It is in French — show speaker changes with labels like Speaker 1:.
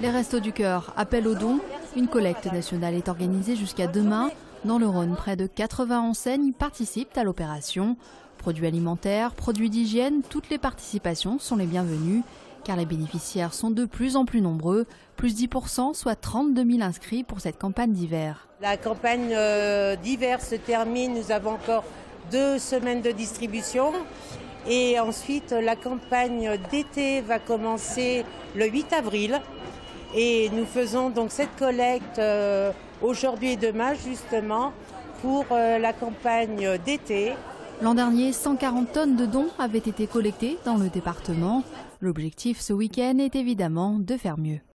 Speaker 1: Les Restos du Cœur appellent aux dons. Une collecte nationale est organisée jusqu'à demain. Dans le Rhône, près de 80 enseignes participent à l'opération. Produits alimentaires, produits d'hygiène, toutes les participations sont les bienvenues, car les bénéficiaires sont de plus en plus nombreux, plus 10%, soit 32 000 inscrits pour cette campagne d'hiver.
Speaker 2: La campagne d'hiver se termine, nous avons encore 2 semaines de distribution. Et ensuite, la campagne d'été va commencer le 8 avril. Et nous faisons donc cette collecte aujourd'hui et demain, justement, pour la campagne d'été.
Speaker 1: L'an dernier, 140 tonnes de dons avaient été collectées dans le département. L'objectif ce week-end est évidemment de faire mieux.